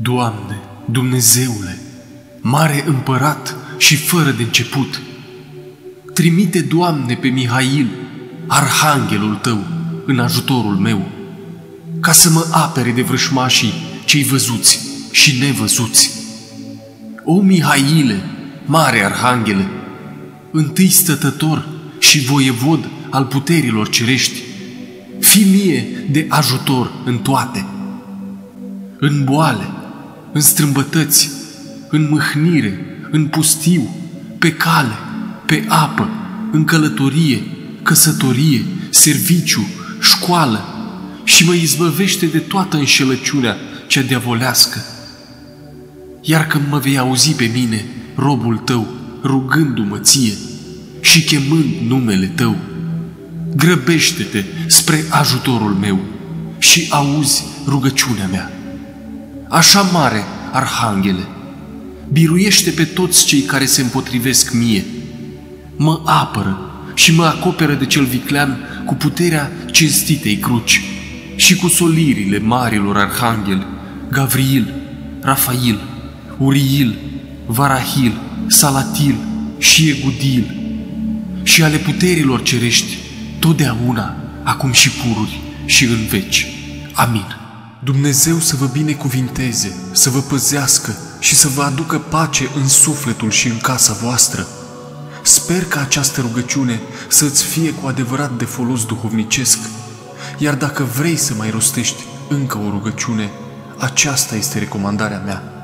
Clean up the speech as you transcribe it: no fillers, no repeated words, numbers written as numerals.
Doamne, Dumnezeule, mare împărat și fără de început, trimite, Doamne, pe Mihail, arhanghelul Tău, în ajutorul meu, ca să mă apere de vrășmașii cei văzuți și nevăzuți. O Mihaile, mare arhanghele, întâi stătător și voievod al puterilor cerești, fii mie de ajutor în toate, în boale, în strâmbătăți, în mâhnire, în pustiu, pe cale, pe apă, în călătorie, căsătorie, serviciu, școală, și mă izbăvește de toată înșelăciunea cea diavolească. Iar când mă vei auzi pe mine, robul Tău, rugându-mă Ție și chemând numele Tău, grăbește-te spre ajutorul meu și auzi rugăciunea mea. Așa mare, arhanghele, biruiește pe toți cei care se împotrivesc mie, mă apără și mă acoperă de cel viclean cu puterea cinstitei cruci și cu solirile marilor arhangheli, Gavriil, Rafail, Uriil, Varahil, Salatil și Egudil, și ale puterilor cerești, totdeauna, acum și pururi și în veci. Amin. Dumnezeu să vă binecuvinteze, să vă păzească și să vă aducă pace în sufletul și în casa voastră. Sper că această rugăciune să-ți fie cu adevărat de folos duhovnicesc, iar dacă vrei să mai rostești încă o rugăciune, aceasta este recomandarea mea.